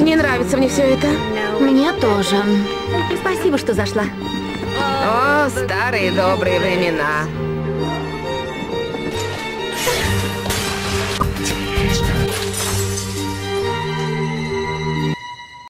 Не нравится мне все это. Мне тоже. Спасибо, что зашла. О, старые добрые времена.